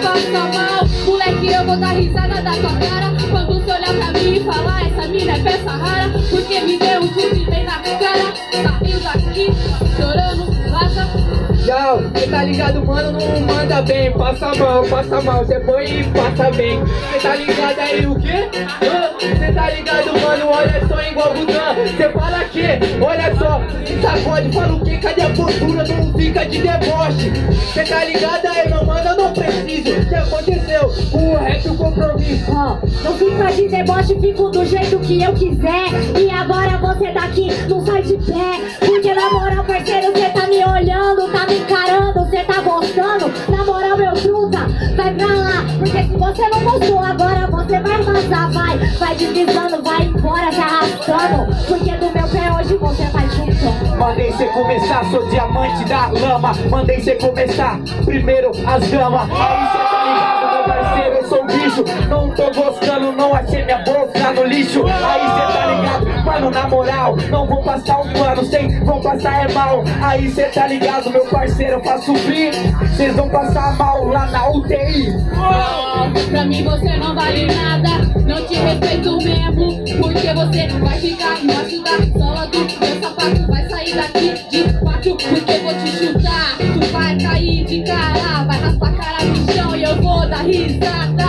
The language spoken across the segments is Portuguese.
passa mal. Moleque, eu vou dar risada da tua cara quando você olhar pra mim e falar: essa mina é peça rara, porque me deu um chute bem na cara. Saiu daqui, chorando, vaza. Tchau, cê tá ligado, mano, não manda bem. Passa mal, cê põe e passa bem. Cê tá ligado aí o quê? Cê tá ligado, mano, olha só igual Budan. Cê fala que, olha só, se sacode, fala o quê? Cadê a postura? Não fica de deboche. Cê tá ligado aí, meu mano, eu não preciso. O que aconteceu? O rap, o compromisso. Não fica de deboche, fico do jeito que eu quiser. E agora você daqui não sai de pé. Porque na moral, parceiro, cê tá me olhando, tá me encarando, cê tá gostando. Na moral, meu truta, vai pra lá. Porque se você não gostou, agora você vai vazar. Vai deslizando, vai embora, se arrastando. Porque do meu pé hoje você vai juntando. Mandei cê começar, sou diamante da lama. Mandei cê começar, primeiro as damas. Aí cê tá ligado, meu parceiro, eu sou um bicho. Não tô gostando, não achei minha bolsa no lixo. Aí cê tá ligado, mano, na moral, não vou passar um pano, sem vão passar é mal. Aí cê tá ligado, meu parceiro, eu faço vir, cês vão passar mal lá na UTI. Pra mim você não vale nada, não te respeito mesmo, porque você vai ficar embaixo da sola do meu sapato. Vai sair daqui de pátio, porque vou te chutar. Tu vai cair de cara, vai raspar a cara no chão e eu vou dar risada.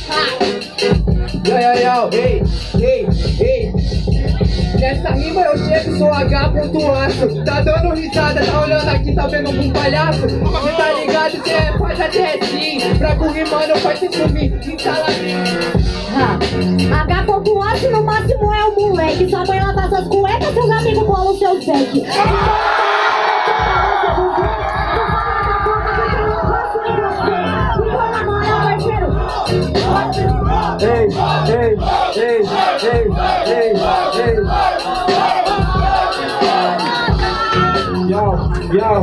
Ei. Nessa rima eu chego, sou H pontuaço. Tá dando risada, tá olhando aqui, tá vendo um palhaço. Cê tá ligado, cê faz até sim. Pra rimando faz cê sumir, instala. H pontuaço no máximo é o moleque. Sua mãe lava suas cuecas, seus amigos bolam seus beck. Ei. Yo.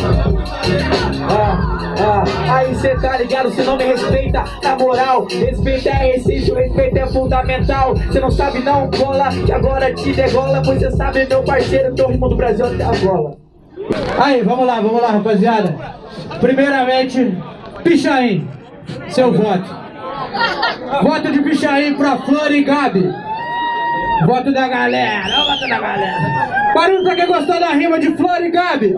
Aí cê tá ligado, cê não me respeita. Na moral, respeito é exercício, respeito é fundamental. Cê não sabe não, cola, que agora te degola. Pois cê sabe, meu parceiro, que é o ritmo do Brasil até a bola. Aí, vamos lá, rapaziada. Primeiramente, Pichain, seu voto. Voto de Pichain pra Flor e Gabi. Voto da galera, ó, voto da galera. Barulho pra quem gostou da rima de Flor e Gabi.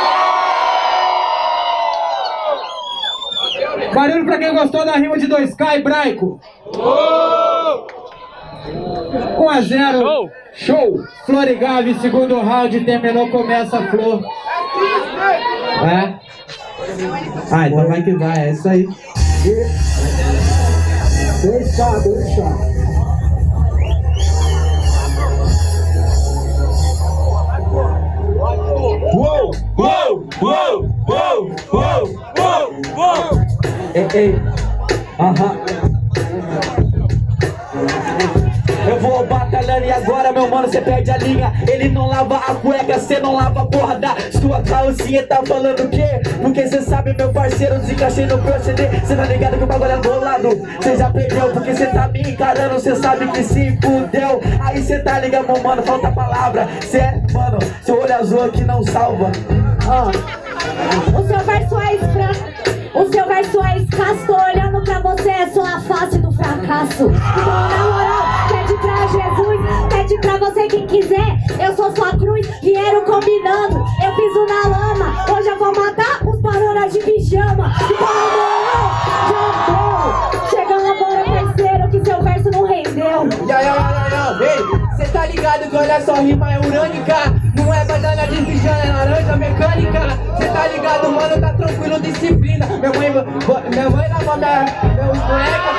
Barulho pra quem gostou da rima de 2K e Braico. 1-0. Show. Flor e Gabi, segundo round, terminou, começa a Flor. Então vai que vai, é isso aí. Deixa. Ei. Eu vou batalhando e agora, meu mano, cê perde a linha. Ele não lava a cueca, cê não lava a porra da sua calcinha. Tá falando o quê? Porque cê sabe, meu parceiro, desencaixei no proceder. Cê tá ligado que o bagulho é bolado, cê já perdeu. Porque cê tá me encarando, cê sabe que se fudeu. Aí cê tá ligado, meu mano, falta palavra. Cê é, mano, seu olho azul aqui não salva. O seu verso é escasso, tô olhando pra você, é só a face do fracasso. Então, na moral, pede pra Jesus, pede pra você quem quiser. Eu sou sua cruz, vieram combinando. Eu piso na lama, hoje eu vou matar os parolas de pijama. Então, na moral, já deu. Chegando agora, parceiro, que seu verso não rendeu. Ei, cê tá ligado que olha só, rima é urânica. Não é banana de pijama, é laranja mecânica. Cê tá ligado, mano, tá tranquilo, disciplina. Minha mãe lava meus bonecos,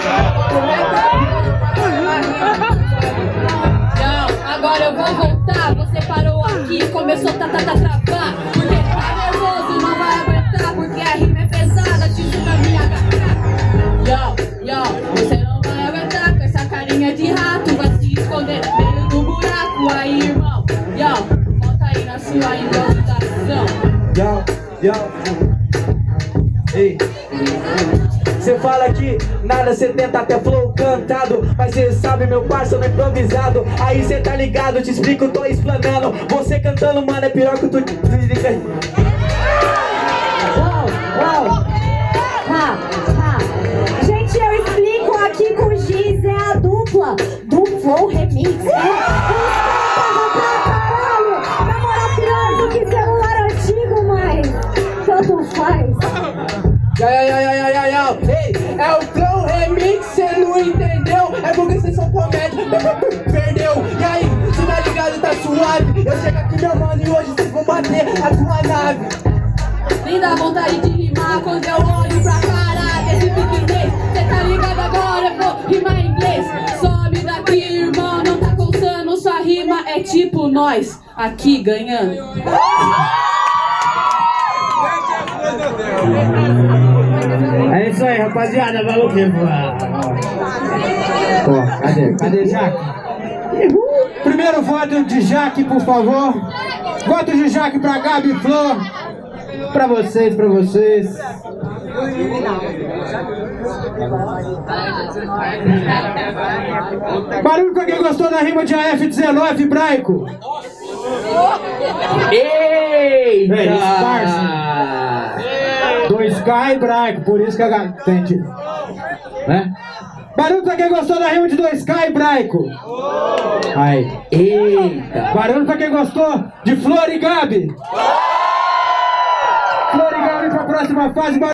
Não, agora eu vou voltar. Você parou aqui e começou a travar. Porque tá nervoso, não vai aguentar. Porque a rima é pesada, te suga minha garganta. Você não vai aguentar com essa carinha de rato. Vai se esconder no meio do buraco. Aí, irmão, volta aí na sua improvisação. Ei. Cê fala que nada, cê tenta até flow cantado. Mas cê sabe, meu parceiro, no improvisado. Aí cê tá ligado, te explico, tô explanando. Você cantando, mano, é pior que tu Uau. aqui com o Giz, é a dupla do Flow Remix. Os caras pra caralho. Na moral, pior do que celular antigo, mas tanto faz. Ei, é o Flow Remix, cê não entendeu? É porque cê só comete, perdeu. E aí, cê tá ligado, tá suave? Eu chego aqui, meu mano, e hoje cês vão bater a tua nave. Nem dá vontade de rimar quando eu olho pra cara desse piquinês. Cê tá ligado agora, eu vou rimar em inglês. Sobe daqui, irmão, não tá contando. Sua rima é tipo nós, aqui ganhando. É isso aí, rapaziada, valeu que Pô, cadê Jaque? Primeiro voto de Jaque, por favor. Voto de Jaque pra Gabi e Flor. Pra vocês. Barulho pra quem gostou da rima de AF19, Braico. Ei, parça. 2K e Braico, por isso que a Gabi tem, né? Barulho pra quem gostou da rima de 2K e Braico. Aí. eita. Barulho pra quem gostou de Flor e Gabi. Flor e Gabi pra próxima fase.